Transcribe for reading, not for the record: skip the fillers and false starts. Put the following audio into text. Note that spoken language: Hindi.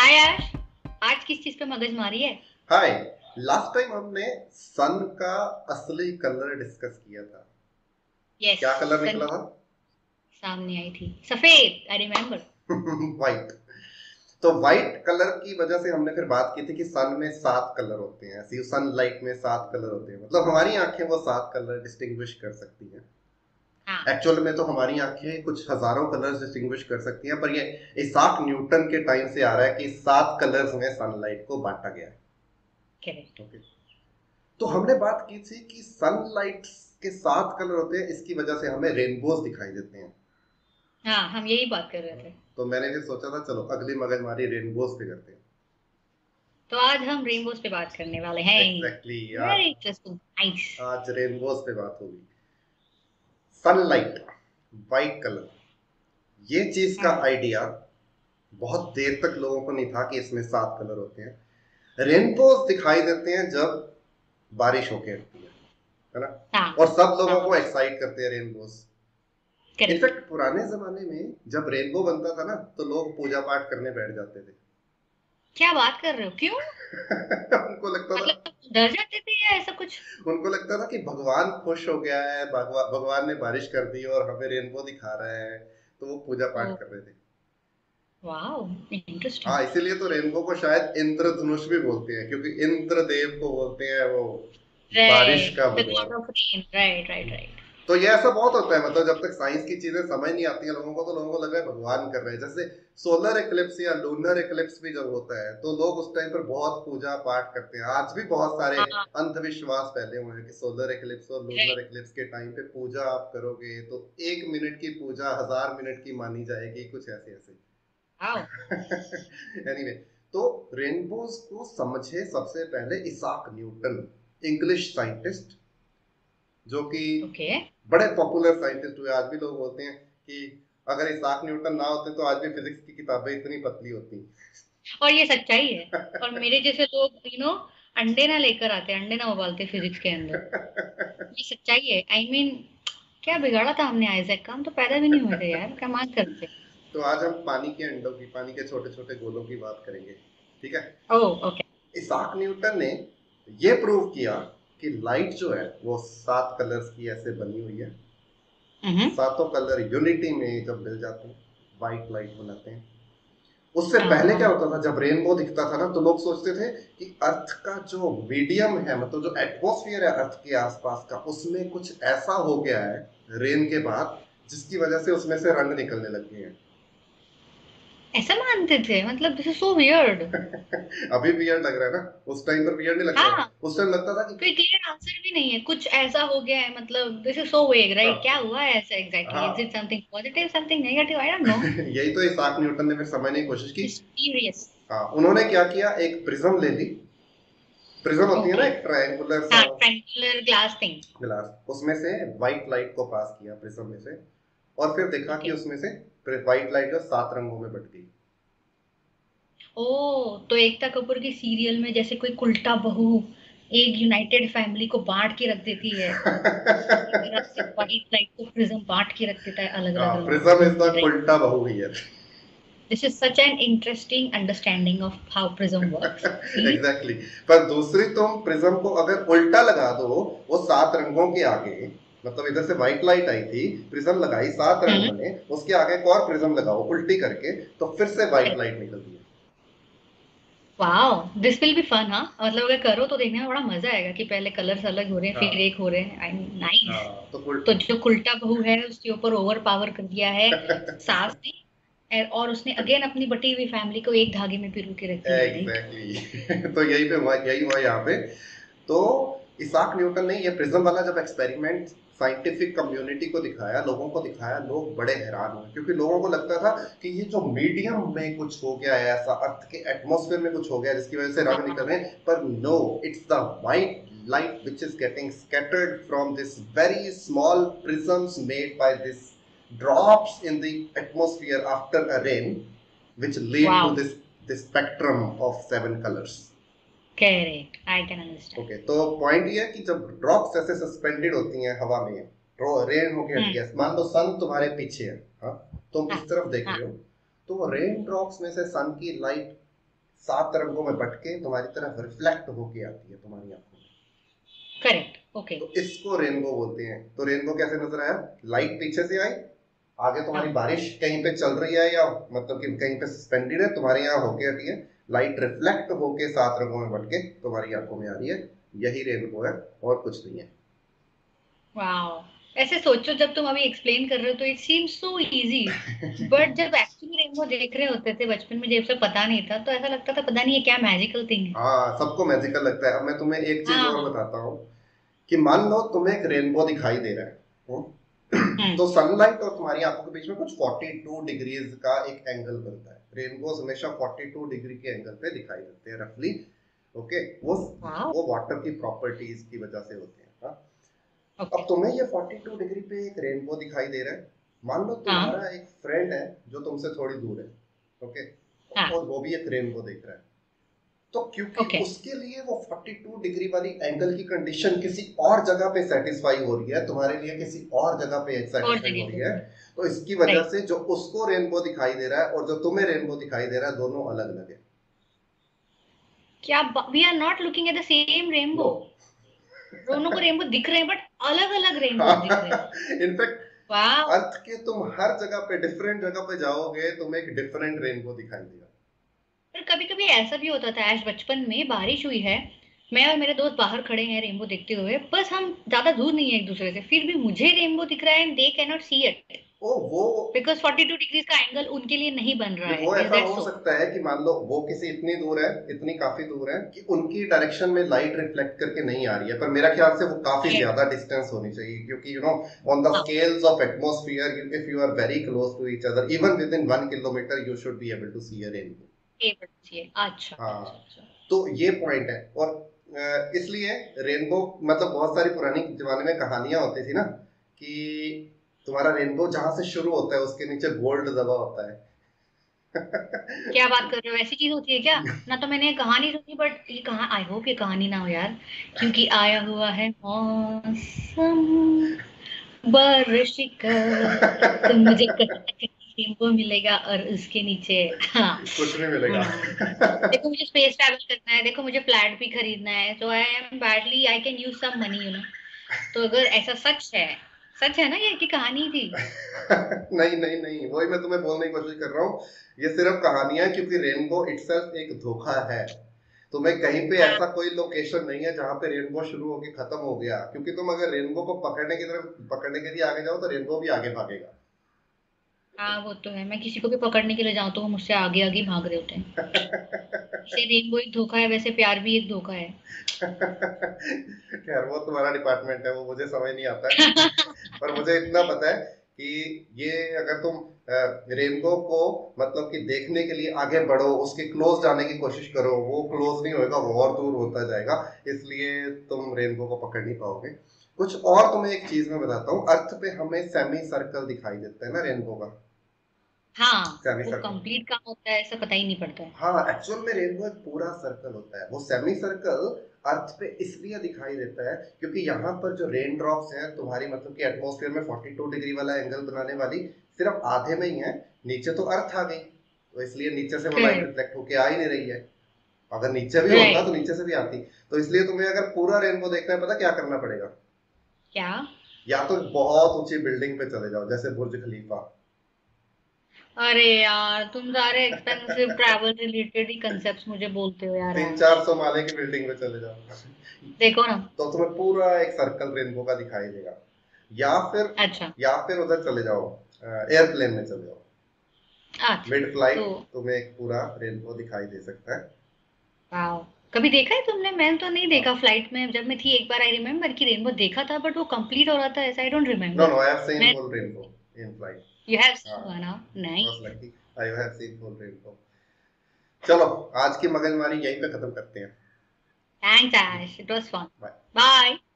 हाय यार। आज किस चीज पे मगजमारी है? हाय। लास्ट टाइम हमने सन का असली कलर डिस्कस किया था। यस। क्या कलर सन निकला था? सामने आई थी, सफेद, आई रिमेम्बर। वाइट। तो वाइट कलर की वजह से हमने फिर बात की थी कि सन में 7 कलर होते हैं, ऐसी सन लाइट में 7 कलर होते हैं, मतलब हमारी आंखें वो 7 कलर डिस्टिंग्विश कर सकती हैं। हाँ। एक्चुअल में तो हमारी आंखें कुछ हजारों कलर्स डिस्टिंग्विश कर सकती हैं, पर ये इसाक न्यूटन के टाइम से आ रहा है कि 7 कलर्स में सनलाइट को बांटा गया है। करेक्ट। ओके। तो हमने बात की थी कि सनलाइट के 7 कलर होते हैं, इसकी वजह से हमें रेनबोज दिखाई देते हैं। हाँ, हम यही बात कर रहे थे। तो मैंने फिर सोचा था चलो अगली मगजमारी रेनबोज पे करते हैं। तो आज हम रेनबोज पे बात करने वाले हैं। एग्जैक्टली वेरी आज इंटरेस्टिंग, नाइस। आज रेनबोज पे बात होगी। सनलाइट, वाइट कलर, ये चीज का हाँ। आइडिया बहुत देर तक लोगों को नहीं था कि इसमें 7 कलर होते हैं। रेनबोज दिखाई देते हैं जब बारिश होके हटती है ना। हाँ। और सब लोगों हाँ। को एक्साइट करते हैं रेनबोज। करेक्ट। इनफैक्ट पुराने जमाने में जब रेनबो बनता था ना तो लोग पूजा पाठ करने बैठ जाते थे। क्या बात कर रहे हो? क्यों? उनको लगता था मतलब डर जाते थे या ऐसा कुछ? उनको लगता था कि भगवान खुश हो गया है, भगवान ने बारिश कर दी और हमें रेनबो दिखा रहा है, तो वो पूजा ओ, पाठ कर रहे थे। Wow, interesting. हाँ, इसीलिए तो रेनबो को शायद इंद्रधनुष भी बोलते हैं, क्योंकि इंद्र देव को बोलते हैं वो बारिश राइट, का द भगवान। God of rain. Right, right, right. तो ये ऐसा बहुत होता है, मतलब जब तक साइंस की चीजें समझ नहीं आती हैं लोगों को, तो लोगों को लग रहा है भगवान कर रहे हैं। जैसे सोलर एक्लिप्स या लूनर एक्लिप्स भी जब होता है तो लोग उस टाइम पर बहुत पूजा पाठ करते हैं। आज भी बहुत सारे हाँ। अंधविश्वास फैले हुए हैं कि सोलर एक्लिप्स और लूनर राइट। एक्लिप्स के टाइम पे पूजा आप करोगे तो 1 मिनट की पूजा 1000 मिनट की मानी जाएगी, कुछ ऐसे ऐसे। वाओ। एनीवे, तो रेनबोज को समझे सबसे पहले इसाक न्यूटन, इंग्लिश साइंटिस्ट, जो कि ओके। बड़े पॉपुलर साइंटिस्ट हुए। आज भी लोग बोलते हैं कि अगर इसाक न्यूटन ना होते तो आज भी फिजिक्स की किताबें इतनी पतली होती। और ये सच्चाई है। और मेरे जैसे लोग अंडे ना लेकर आते, अंडे ना उबालते फिजिक्स के अंदर। ये सच्चाई है, आई मीन। क्या बिगाड़ा था हमने आइजैक का? हम तो पैदा भी नहीं हुए थे यार, क्या मान करते। तो आज हम पानी के अंडों की, पानी के छोटे छोटे गोलों की बात करेंगे। ठीक है। ओह, ओके। इसाक न्यूटन ने ये प्रूव किया कि लाइट जो है वो 7 कलर्स की ऐसे बनी हुई है। हम्म। सातों कलर यूनिटी में जब मिल जाते हैं व्हाइट लाइट बनाते हैं। उससे हाँ, पहले क्या हाँ। होता था, जब रेनबो दिखता था ना तो लोग सोचते थे कि अर्थ का जो मीडियम है, मतलब जो एटमॉस्फेयर है अर्थ के आसपास का, उसमें कुछ ऐसा हो गया है रेन के बाद जिसकी वजह से उसमें से रंग निकलने लग गए हैं। ऐसा मानते थे? मतलब दिस इज सो वियर्ड। अभी वियर्ड लग रहा है ना, उस टाइम पर वियर्ड नहीं लगता हाँ। था। उस टाइम लगता था कि कोई क्लियर आंसर भी नहीं है, कुछ ऐसा हो गया है, मतलब दिस इज सो वेग, हाँ, राइट? क्या हुआ है ऐसा एग्जैक्टली? इज इट हाँ। Something positive, something negative? I don't know. यही तो इसाक न्यूटन ने फिर समझने की कोशिश की। मिस्टीरियस। हाँ, उन्होंने क्या किया, एक प्रिज्म ले ली। प्रिज्म होती है ना, ओके। एक ट्रायंगुलर सा हाँ, ट्रायंगुलर ग्लास थिंग। गिलास, उसमें से व्हाइट लाइट को पास किया प्रिज्म में से, और फिर देखा कि ओके। उसमें से व्हाइट लाइट जो 7 रंगों में बट गई। ओ, तो एकता कपूर की सीरियल में जैसे कोई उल्टा बहू एक यूनाइटेड फैमिली को बांट के रख देती है, उसी तरह से व्हाइट लाइट को प्रिज्म बांट के रख देता है अलग अलग रंगों प्रिज्म इज में, द राइट? उल्टा बहु है। This is such an interesting understanding of how prism works. Exactly. पर दूसरी, तुम प्रिज्म को अगर उल्टा लगा दो, वो 7 रंगों के आगे, मतलब इधर से व्हाइट लाइट आई थी, प्रिज्म लगाई 7 हम्म। रंगों ने, उसके आगे एक और प्रिज्म लगाओ उल्टी करके, तो फिर से व्हाइट लाइट निकलती है। Wow, this will be fun. हाँ, मतलब अगर करो तो देखने में बड़ा मजा आएगा कि पहले कलर्स अलग हो रहे हैं, फिर हाँ, एक हो रहे हैं। I mean, nice. हाँ। तो तो जो उल्टा बहू है उसके ऊपर ओवर पावर कर दिया है सास ने, और उसने अगेन अपनी बटी हुई फैमिली को एक धागे में पिरो के रख दिया है, राइट? एग्जैक्टली। तो यही हुआ यहाँ पे। तो इसाक न्यूटन ने ये प्रिज्म वाला जब एक्सपेरिमेंट साइंटिफिक कम्युनिटी को दिखाया, लोगों को दिखाया, लोग बड़े हैरान हुए, क्योंकि लोगों को लगता था कि ये जो मीडियम में कुछ हो गया है, ऐसा अर्थ के एटमॉस्फेयर में कुछ हो गया है जिसकी वजह से रंग निकल रहे हैं, पर no, it's the white light which is getting scattered from this very small prisms made by this drops in the atmosphere after a rain, which lead to wow. this spectrum of 7 colors. Correct, I can understand. Okay, तो पॉइंट ये है कि जब ड्रॉप्स ऐसे सस्पेंडेड होती हैं हवा में, रेन होके हट हम्म। गया, मान लो सन तुम्हारे पीछे है, हाँ, तुम हाँ। इस तरफ देख हाँ। रहे हो, तो रेन ड्रॉप्स में से सन की लाइट 7 रंगों में बट के तुम्हारी तरफ रिफ्लेक्ट होके आती है तुम्हारी आंखों में। Correct, okay. तो इसको रेनबो बोलते हैं। तो रेनबो कैसे नजर आया? लाइट पीछे से आई, आगे तुम्हारी हाँ, बारिश कहीं पे चल रही है या मतलब कि कहीं पे सस्पेंडेड है, तुम्हारे यहाँ होके हटी है, लाइट रिफ्लेक्ट होके 7 रंगों में बट के तुम्हारी आंखों में आ रही है। यही रेनबो है और कुछ नहीं है। वाओ। ऐसे सोचो, जब तुम अभी एक्सप्लेन कर रहे हो तो it seems so easy, but जब एक्चुअली रेनबो देख रहे होते थे बचपन में, जब से पता नहीं था, तो ऐसा लगता था पता नहीं ये क्या मैजिकल थिंग है। हाँ, सबको मैजिकल लगता है। अब मैं तुम्हें एक चीज और हाँ। बताता हूँ कि मान लो तुम्हें एक रेनबो दिखाई दे रहा है, हम्म। तो सनलाइट और तुम्हारी आंखों के बीच में कुछ 42 डिग्रीज का एक एंगल बनता है। रेनबोज हमेशा 42 डिग्री के एंगल पे दिखाई देते हैं रफली। Okay, wow. वो वाटर की प्रॉपर्टीज की वजह से होते हैं। हाँ? ओके। अब तुम्हें ये 42 डिग्री पे एक रेनबो दिखाई दे रहा है। मान लो हाँ। तुम्हारा एक फ्रेंड है जो तुमसे थोड़ी दूर है, ओके, हाँ। और वो भी एक रेनबो देख रहा है। तो क्योंकि ओके। उसके लिए वो 42 डिग्री वाली एंगल की कंडीशन किसी और जगह पे सेटिस्फाई हो रही है, तुम्हारे लिए किसी और जगह पे और सेटिस्फाई हो जगह रही है, पे। तो इसकी वजह राइट। से जो उसको रेनबो दिखाई दे रहा है और जो तुम्हें रेनबो दिखाई दे रहा है, दोनों अलग अलग है। क्या? We are not looking at the same no. Rainbow. दोनों को रेनबो दिख रहे हैं, बट अलग अलग रेनबो दिख रहे हैं। इनफैक्ट वाह। अर्थ के तुम हर जगह पे डिफरेंट जगह पे जाओगे, तुम्हें एक डिफरेंट रेनबो दिखाई देगा। पर कभी कभी ऐसा भी होता था, आज बचपन में बारिश हुई है, मैं और मेरे दोस्त बाहर खड़े हैं रेनबो देखते हुए, बस हम ज्यादा दूर नहीं है एक दूसरे से, फिर भी मुझे रेनबो दिख रहा है and they can not see it, oh वो बिकॉज 42 डिग्रीज का एंगल उनके लिए नहीं बन रहा है। वो इज ऐसा दैट हो सो? सकता है कि मान लो वो किसी इतनी दूर है, इतनी काफी दूर है कि उनकी डायरेक्शन में लाइट रिफ्लेक्ट करके नहीं आ रही है, पर मेरा ख्याल से वो काफी ज्यादा डिस्टेंस होनी चाहिए, क्योंकि ऑन द हाँ, scales of atmosphere, if you are very close to each other, even within 1 kilometre, you should be able to see a rainbow. अच्छा अच्छा हाँ, अच्छा। तो ये पॉइंट है। और इसलिए रेनबो, मतलब बहुत सारी पुरानी जमाने में कहानियां होती थी ना कि तुम्हारा रेनबो जहां से शुरू होता है उसके नीचे गोल्ड दबा होता है। क्या बात कर रहे हो? ऐसी चीज होती है क्या? ना तो मैंने कहानी सुनी, बट ये कहा, आई होप ये कहानी ना हो यार, क्योंकि आया हुआ है मौसम बारिश का, तो मुझे कहीं ना कहीं रेनबो मिलेगा और उसके नीचे। हाँ। कुछ नहीं मिलेगा। देखो मुझे स्पेस ट्रैवल करना है, देखो मुझे फ्लैट भी खरीदना है, तो I am badly, I can use some money. तो अगर ऐसा सच है ना, ये की कहानी थी? नहीं नहीं नहीं, वही मैं तुम्हें बोलने की कोशिश कर रहा हूँ। ये सिर्फ कहानियां है, क्योंकि रेनबो इटसेल्फ एक धोखा है। तुम्हें कहीं पे हाँ। ऐसा कोई लोकेशन नहीं है जहां पे रेनबो शुरू होके खत्म हो गया, क्योंकि तुम अगर रेनबो को पकड़ने के लिए आगे जाओ तो रेनबो भी आगे भागेगा। हाँ, वो तो है, मैं किसी को भी पकड़ने के लिए जाऊं तो वो मुझसे आगे आगे भाग रहे होते हैं। जैसे रेनबो एक धोखा है, वैसे प्यार भी एक धोखा है। खैर वो तुम्हारा डिपार्टमेंट है, वो मुझे समझ नहीं आता है। पर मुझे इतना पता है कि ये, अगर तुम रेनबो को मतलब कि देखने के लिए आगे बढ़ो, उसके क्लोज जाने की कोशिश करो, वो क्लोज नहीं होएगा, वो और दूर होता जाएगा। इसलिए तुम रेनबो को पकड़ नहीं पाओगे। कुछ और तुम्हें एक चीज मैं बताता हूँ, अर्थ पे हमें सेमी सर्कल दिखाई देता है ना रेनबो का। हाँ, सेमी वो सर्कल। कंप्लीट कहाँ होता है ऐसा पता ही नहीं पड़ता है। हाँ, एक्चुअल में रेनबो एक पूरा सर्कल होता है। वो सेमी सर्कल अर्थ पे इसलिए दिखाई देता है क्योंकि यहाँ पर जो रेन ड्रॉप्स हैं तुम्हारी मतलब कि एटमॉस्फेयर में 42 डिग्री वाला एंगल बनाने वाली सिर्फ आधे में ही है। नीचे तो अर्थ आ गई, तो इसलिए नीचे से वो लाइट करेक्ट। रिफ्लेक्ट होके आ ही नहीं रही है। अगर नीचे भी होता तो राइट। नीचे से भी आती। तो इसलिए तुम्हें अगर पूरा रेनबो देखना है, पता क्या करना पड़ेगा? क्या? या तो बहुत ऊंची बिल्डिंग पे चले जाओ, जैसे बुर्ज खलीफा। अरे यार, तुम सारे एक्सपेंसिव ट्रैवल रिलेटेड ही कंसेप्ट्स मुझे बोलते हो यार तीन आज। चार सौ माले की बिल्डिंग पे चले जाओ। देखो ना। तो तुम्हें पूरा एक सर्कल रेनबो का दिखाई देगा। या फिर अच्छा। उधर चले जाओ, एयरप्लेन में चले जाओ, अच्छा। मिड तो फ्लाइट तुम्हें एक पूरा रेनबो दिखाई दे सकता है। वाओ। कभी देखा है तुमने? मैंने तो नहीं देखा हाँ। फ्लाइट में, जब मैं थी एक बार आई रिमेम्बर कि रेनबो देखा था, बट वो कंप्लीट हो रहा था ऐसा, I don't know remember. No, I have seen मैं। Full rainbow in flight. You have हाँ, seen one? Most nice. Likely I have seen full rainbow. चलो, आज की मगजमारी यहीं पे खत्म करते हैं। Thanks Ash, it was fun. Bye. Bye.